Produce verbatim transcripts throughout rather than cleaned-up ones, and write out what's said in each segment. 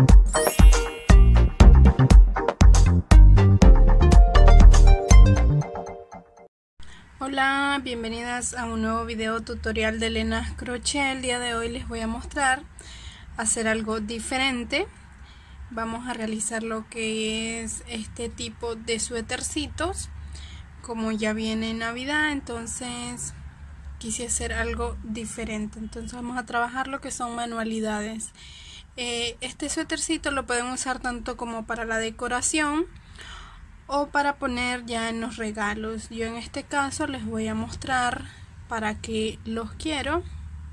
Hola, bienvenidas a un nuevo video tutorial de Elena Crochet. El día de hoy les voy a mostrar hacer algo diferente. Vamos a realizar lo que es este tipo de suétercitos. Como ya viene Navidad, entonces quise hacer algo diferente. Entonces vamos a trabajar lo que son manualidades. Eh, este suétercito lo pueden usar tanto como para la decoración o para poner ya en los regalos. Yo en este caso les voy a mostrar para qué los quiero.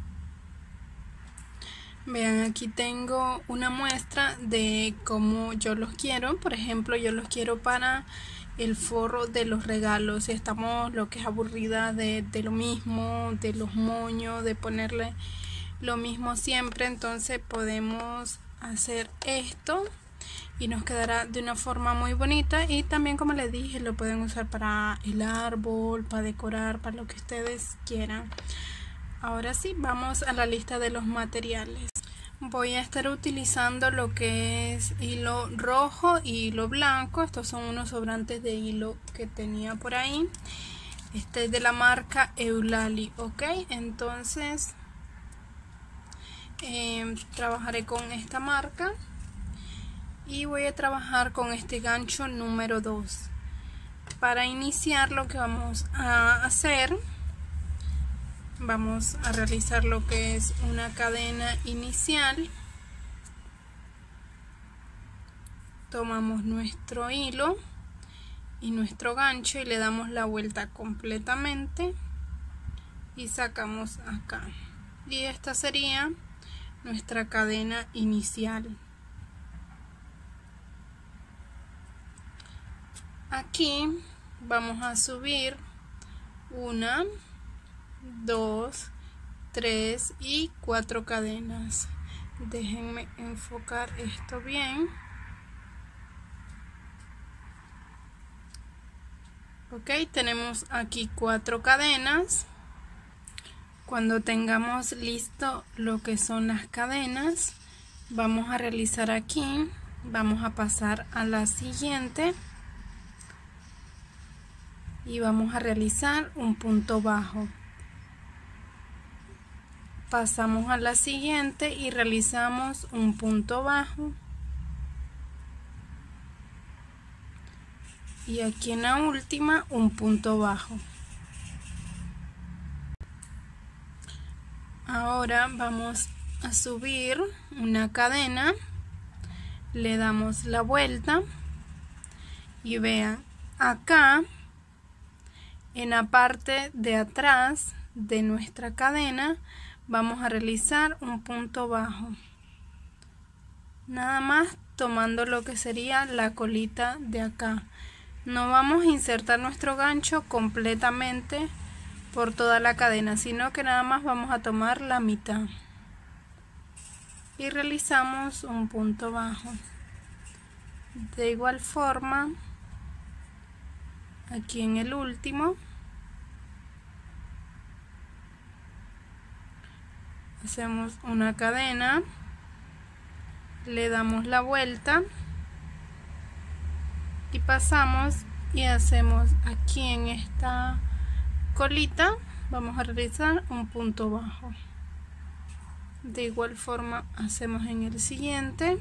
Vean, aquí tengo una muestra de cómo yo los quiero. Por ejemplo, yo los quiero para el forro de los regalos. Si estamos lo que es aburrida de, de lo mismo, de los moños, de ponerle lo mismo siempre, entonces podemos hacer esto y nos quedará de una forma muy bonita. Y también, como les dije, lo pueden usar para el árbol, para decorar, para lo que ustedes quieran. Ahora sí, vamos a la lista de los materiales. Voy a estar utilizando lo que es hilo rojo y hilo blanco. Estos son unos sobrantes de hilo que tenía por ahí. Este es de la marca Eulalie, ok. Entonces eh, trabajaré con esta marca. Y voy a trabajar con este gancho número dos. Para iniciar, lo que vamos a hacer, vamos a realizar lo que es una cadena inicial. Tomamos nuestro hilo y nuestro gancho y le damos la vuelta completamente y sacamos acá. Y esta sería nuestra cadena inicial. Aquí vamos a subir una, dos, tres y cuatro cadenas. Déjenme enfocar esto bien. Ok, tenemos aquí cuatro cadenas. Cuando tengamos listo lo que son las cadenas, vamos a realizar aquí, vamos a pasar a la siguiente. Y vamos a realizar un punto bajo. Pasamos a la siguiente y realizamos un punto bajo. Y aquí en la última un punto bajo. Ahora vamos a subir una cadena. Le damos la vuelta. Y vean, acá en la parte de atrás de nuestra cadena vamos a realizar un punto bajo, nada más tomando lo que sería la colita de acá. No vamos a insertar nuestro gancho completamente por toda la cadena, sino que nada más vamos a tomar la mitad y realizamos un punto bajo. De igual forma, aquí en el último hacemos una cadena, le damos la vuelta y pasamos y hacemos aquí en esta colita, vamos a realizar un punto bajo. De igual forma hacemos en el siguiente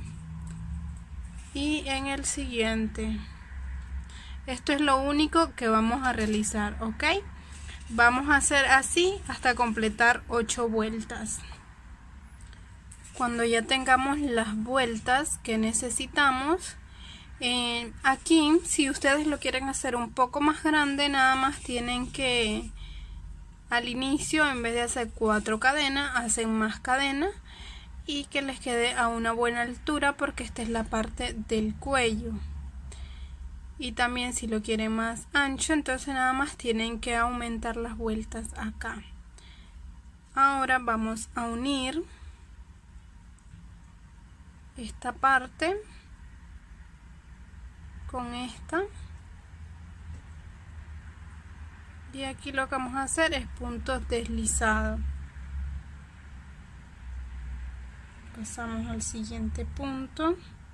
y en el siguiente. Esto es lo único que vamos a realizar, ok. Vamos a hacer así hasta completar ocho vueltas. Cuando ya tengamos las vueltas que necesitamos, eh, aquí, si ustedes lo quieren hacer un poco más grande, nada más tienen que, al inicio, en vez de hacer cuatro cadenas, hacen más cadenas y que les quede a una buena altura, porque esta es la parte del cuello. Y también, si lo quieren más ancho, entonces nada más tienen que aumentar las vueltas acá. Ahora vamos a unir esta parte con esta. Y aquí lo que vamos a hacer es puntos deslizados. pasamos al siguiente punto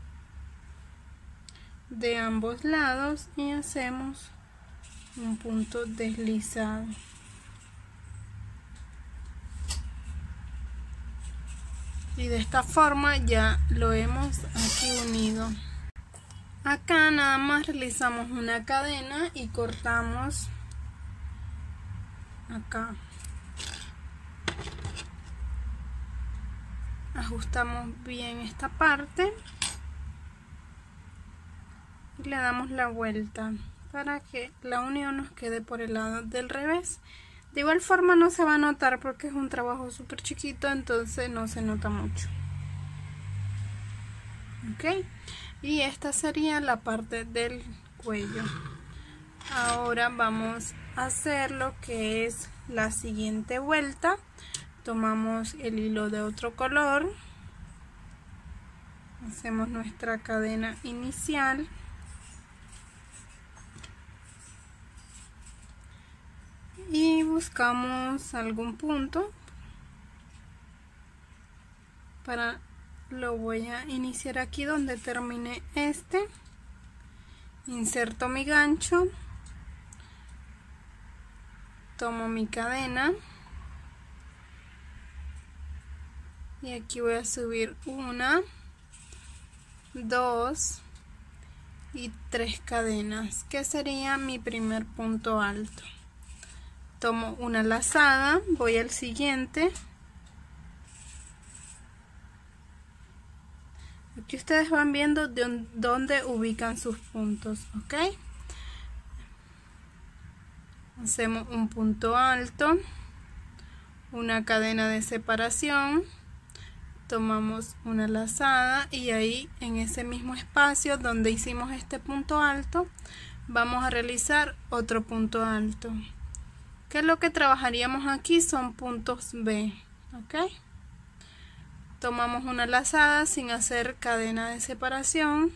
de ambos lados y hacemos un punto deslizado. Y de esta forma ya lo hemos aquí unido. Acá nada más realizamos una cadena y cortamos acá. Ajustamos bien esta parte y le damos la vuelta para que la unión nos quede por el lado del revés. De igual forma no se va a notar porque es un trabajo súper chiquito, entonces no se nota mucho. Ok, y esta sería la parte del cuello. Ahora vamos a hacer lo que es la siguiente vuelta. Tomamos el hilo de otro color, hacemos nuestra cadena inicial y buscamos algún punto. Para lo voy a iniciar aquí donde termine este. Inserto mi gancho, tomo mi cadena y aquí voy a subir una, dos y tres cadenas, que sería mi primer punto alto. Tomo una lazada, voy al siguiente. Aquí ustedes van viendo de dónde ubican sus puntos, ¿ok? Hacemos un punto alto, una cadena de separación, tomamos una lazada y ahí en ese mismo espacio donde hicimos este punto alto vamos a realizar otro punto alto. ¿Qué es lo que trabajaríamos aquí? Son puntos B, ¿ok? Tomamos una lazada sin hacer cadena de separación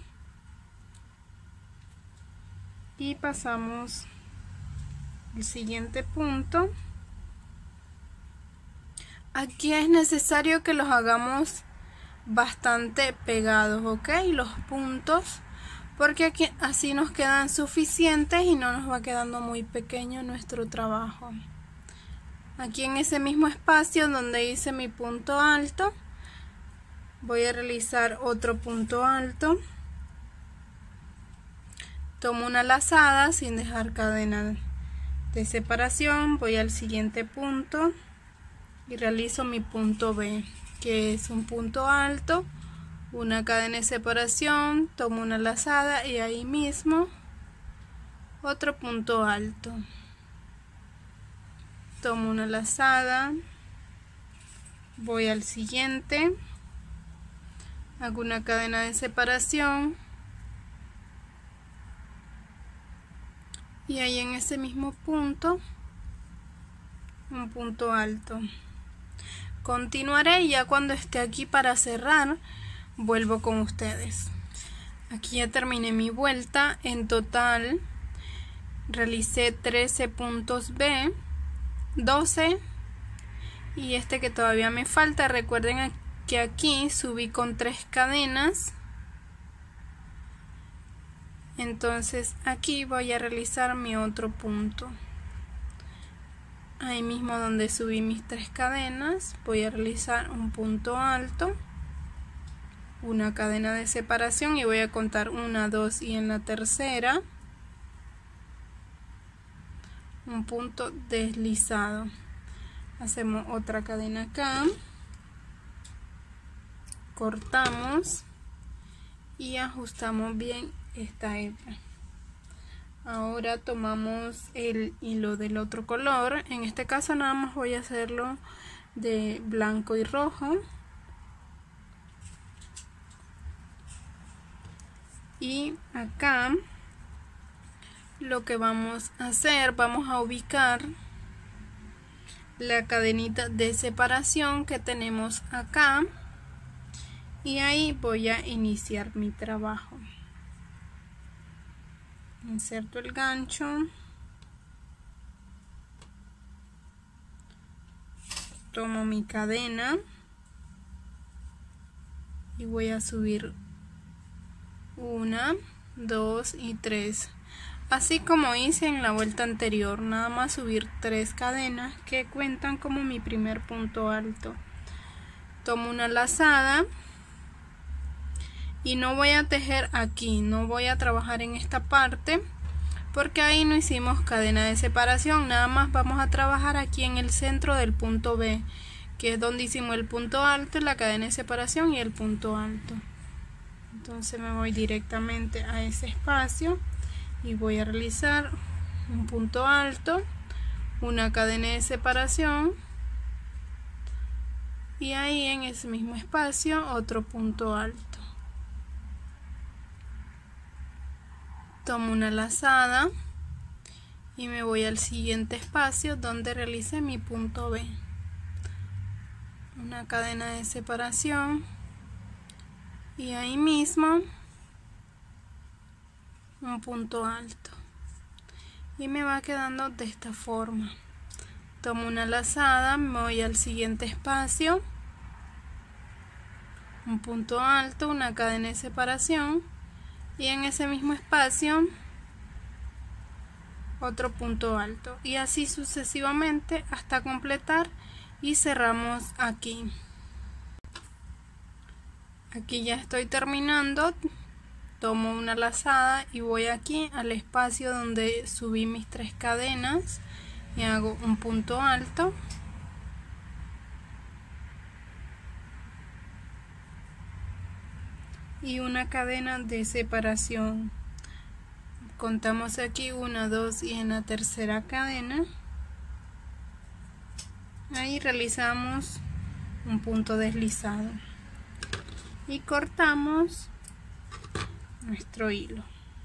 y pasamos al siguiente punto. Aquí es necesario que los hagamos bastante pegados, ¿ok? Los puntos, porque aquí así nos quedan suficientes y no nos va quedando muy pequeño nuestro trabajo. Aquí en ese mismo espacio donde hice mi punto alto, voy a realizar otro punto alto. Tomo una lazada sin dejar cadena de separación, voy al siguiente punto y realizo mi punto B, que es un punto alto, una cadena de separación, tomo una lazada y ahí mismo otro punto alto. Tomo una lazada, voy al siguiente, hago una cadena de separación y ahí en ese mismo punto un punto alto. Continuaré y ya cuando esté aquí para cerrar vuelvo con ustedes. Aquí ya terminé mi vuelta. En total realicé trece puntos B, doce y este que todavía me falta. Recuerden que aquí subí con tres cadenas, entonces aquí voy a realizar mi otro punto. Ahí mismo donde subí mis tres cadenas voy a realizar un punto alto, una cadena de separación y voy a contar una, dos y en la tercera un punto deslizado. Hacemos otra cadena acá, cortamos y ajustamos bien esta hebra. Ahora tomamos el hilo del otro color, en este caso nada más voy a hacerlo de blanco y rojo, y acá lo que vamos a hacer, vamos a ubicar la cadenita de separación que tenemos acá y ahí voy a iniciar mi trabajo. Inserto el gancho, tomo mi cadena y voy a subir una, dos y tres, así como hice en la vuelta anterior, nada más subir tres cadenas que cuentan como mi primer punto alto. Tomo una lazada y no voy a tejer aquí, no voy a trabajar en esta parte porque ahí no hicimos cadena de separación, nada más vamos a trabajar aquí en el centro del punto B, que es donde hicimos el punto alto, la cadena de separación y el punto alto. Entonces me voy directamente a ese espacio y voy a realizar un punto alto, una cadena de separación y ahí en ese mismo espacio otro punto alto. Tomo una lazada y me voy al siguiente espacio donde realicé mi punto B, una cadena de separación y ahí mismo un punto alto y me va quedando de esta forma. Tomo una lazada, me voy al siguiente espacio, un punto alto, una cadena de separación y en ese mismo espacio otro punto alto y así sucesivamente hasta completar y cerramos aquí. Aquí ya estoy terminando. Tomo una lazada y voy aquí al espacio donde subí mis tres cadenas y hago un punto alto y una cadena de separación. Contamos aquí una, dos y en la tercera cadena ahí realizamos un punto deslizado y cortamos nuestro hilo.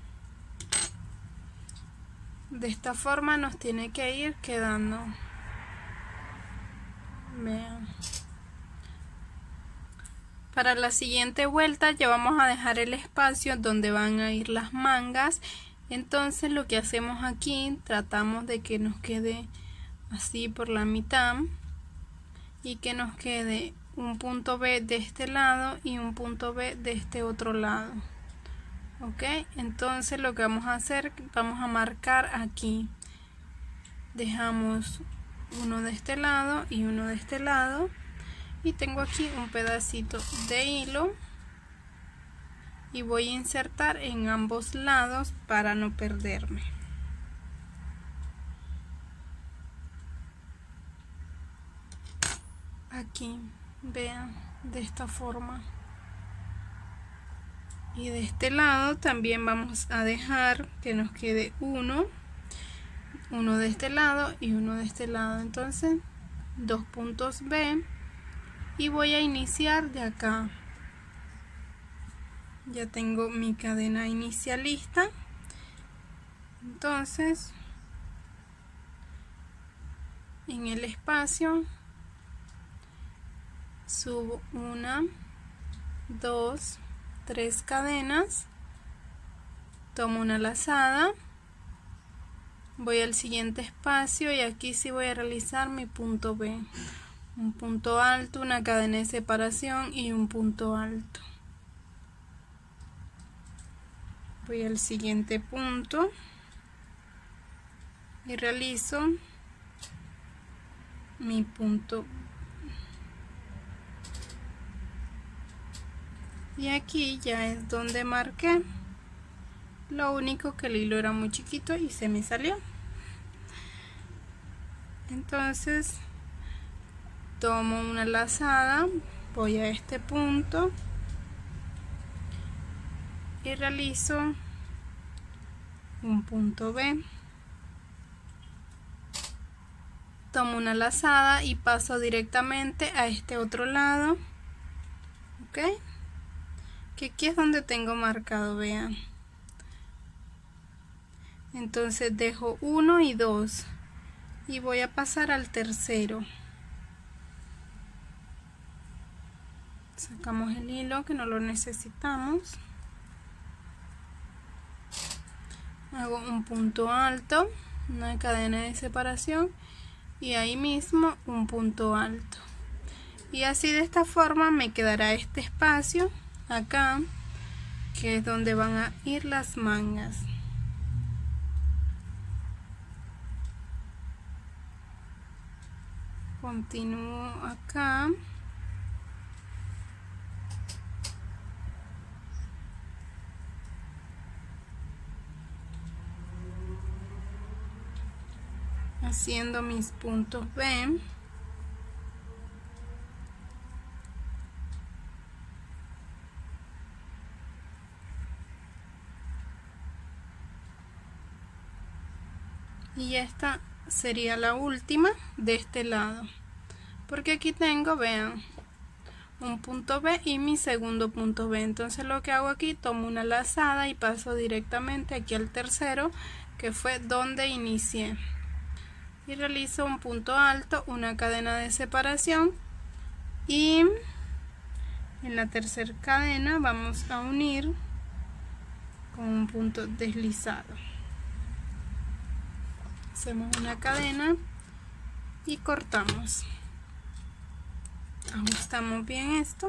De esta forma nos tiene que ir quedando. Vean. Para la siguiente vuelta ya vamos a dejar el espacio donde van a ir las mangas. Entonces lo que hacemos aquí, tratamos de que nos quede así por la mitad y que nos quede un punto B de este lado y un punto B de este otro lado. Ok, entonces lo que vamos a hacer, vamos a marcar aquí, dejamos uno de este lado y uno de este lado y tengo aquí un pedacito de hilo y voy a insertar en ambos lados para no perderme. Aquí, vean, de esta forma. Y de este lado también vamos a dejar que nos quede uno, uno de este lado y uno de este lado. Entonces, dos puntos B y voy a iniciar de acá. Ya tengo mi cadena inicialista. Entonces, en el espacio subo una, dos, tres cadenas, tomo una lazada, voy al siguiente espacio y aquí sí voy a realizar mi punto B, un punto alto, una cadena de separación y un punto alto. Voy al siguiente punto y realizo mi punto. Y aquí ya es donde marqué. Lo único que el hilo era muy chiquito y se me salió. Entonces tomo una lazada, voy a este punto y realizo un punto B. Tomo una lazada y paso directamente a este otro lado. Ok, que aquí es donde tengo marcado, vean. Entonces dejo uno y dos y voy a pasar al tercero. Sacamos el hilo que no lo necesitamos. Hago un punto alto, una cadena de separación y ahí mismo un punto alto. Y así de esta forma me quedará este espacio acá, que es donde van a ir las mangas. Continúo acá. Haciendo mis puntos B. Y esta sería la última de este lado, porque aquí tengo, vean, un punto B y mi segundo punto B. Entonces lo que hago aquí, tomo una lazada y paso directamente aquí al tercero, que fue donde inicié, y realizo un punto alto, una cadena de separación, y en la tercera cadena vamos a unir con un punto deslizado. Hacemos una cadena y cortamos. Ajustamos bien esto.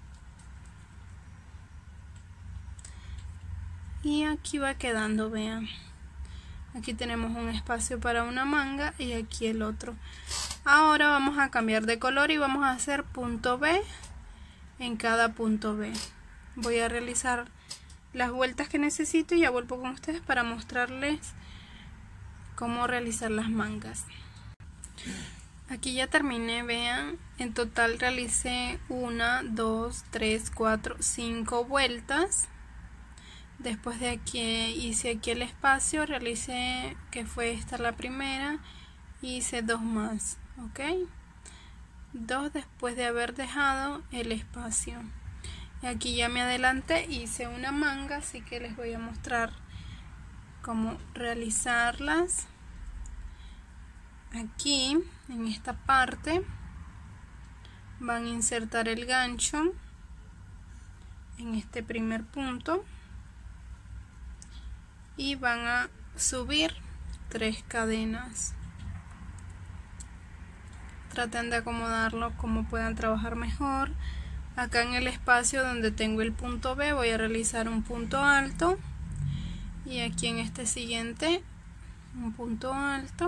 Y aquí va quedando, vean. Aquí tenemos un espacio para una manga y aquí el otro. Ahora vamos a cambiar de color y vamos a hacer punto B en cada punto B. Voy a realizar las vueltas que necesito y ya vuelvo con ustedes para mostrarles cómo realizar las mangas. Aquí ya terminé, vean, en total realicé una, dos, tres, cuatro, cinco vueltas. Después de aquí hice aquí el espacio, realicé, que fue esta la primera, hice dos más, ok, dos después de haber dejado el espacio. Y aquí ya me adelanté, hice una manga, así que les voy a mostrar cómo realizarlas. Aquí en esta parte van a insertar el gancho en este primer punto y van a subir tres cadenas. Traten de acomodarlo como puedan trabajar mejor. Acá en el espacio donde tengo el punto B voy a realizar un punto alto, y aquí en este siguiente un punto alto,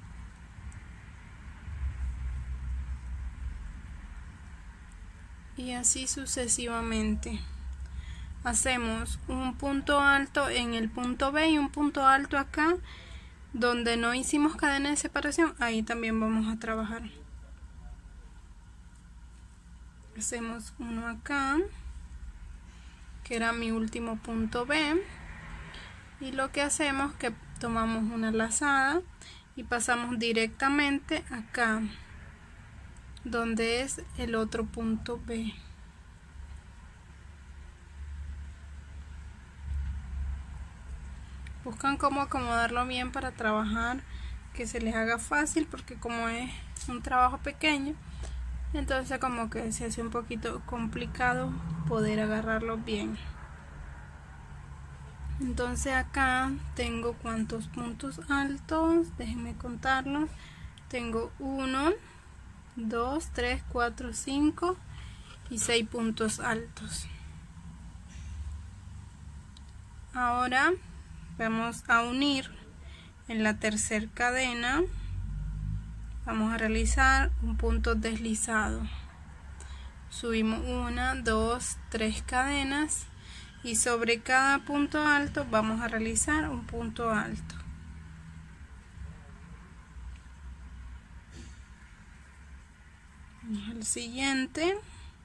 y así sucesivamente. Hacemos un punto alto en el punto B y un punto alto acá donde no hicimos cadena de separación, ahí también vamos a trabajar. Hacemos uno acá, que era mi último punto B, y lo que hacemos es que tomamos una lazada y pasamos directamente acá donde es el otro punto B. Buscan cómo acomodarlo bien para trabajar, que se les haga fácil, porque como es un trabajo pequeño, entonces como que se hace un poquito complicado poder agarrarlo bien. Entonces acá tengo cuántos puntos altos, déjenme contarlos. Tengo uno, dos, tres, cuatro, cinco y seis puntos altos. Ahora vamos a unir en la tercera cadena, vamos a realizar un punto deslizado. Subimos una, dos, tres cadenas y sobre cada punto alto vamos a realizar un punto alto. Vamos al siguiente.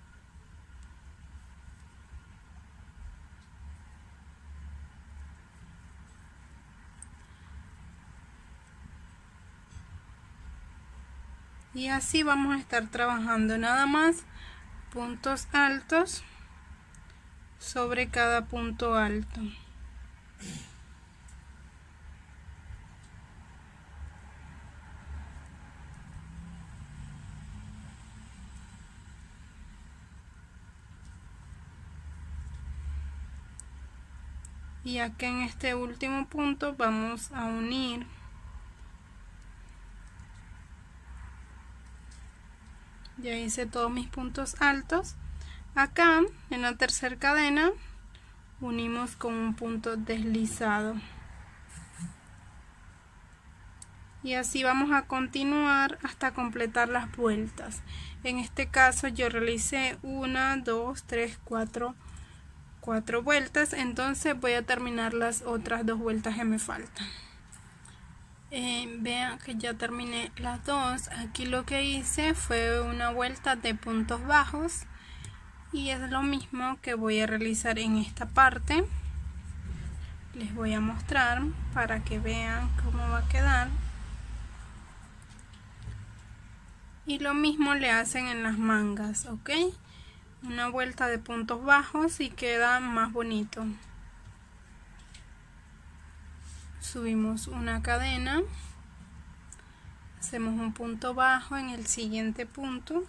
Y así vamos a estar trabajando, nada más puntos altos sobre cada punto alto. Y acá en este último punto vamos a unir ya hice todos mis puntos altos, Acá en la tercera cadena unimos con un punto deslizado y así vamos a continuar hasta completar las vueltas. En este caso yo realicé una, dos, tres, cuatro, cuatro vueltas, entonces voy a terminar las otras dos vueltas que me faltan. Eh, vean que ya terminé las dos. Aquí lo que hice fue una vuelta de puntos bajos y es lo mismo que voy a realizar en esta parte. Les voy a mostrar para que vean cómo va a quedar. Y lo mismo le hacen en las mangas, ¿ok? Una vuelta de puntos bajos y queda más bonito. Subimos una cadena, hacemos un punto bajo en el siguiente punto.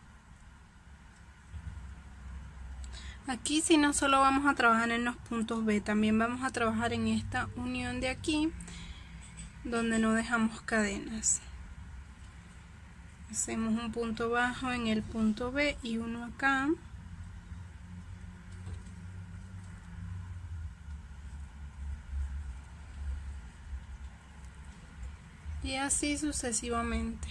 Aquí si no solo vamos a trabajar en los puntos B, también vamos a trabajar en esta unión de aquí donde no dejamos cadenas. Hacemos un punto bajo en el punto B y uno acá. Y así sucesivamente.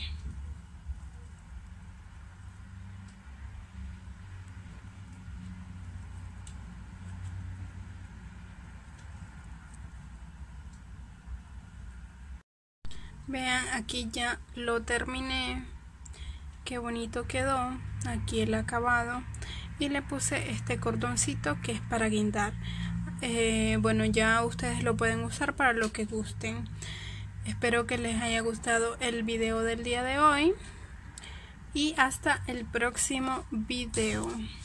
Vean, aquí ya lo terminé. Qué bonito quedó. Aquí el acabado. Y le puse este cordoncito que es para guindar. Eh, bueno, ya ustedes lo pueden usar para lo que gusten. Espero que les haya gustado el video del día de hoy. Y hasta el próximo video.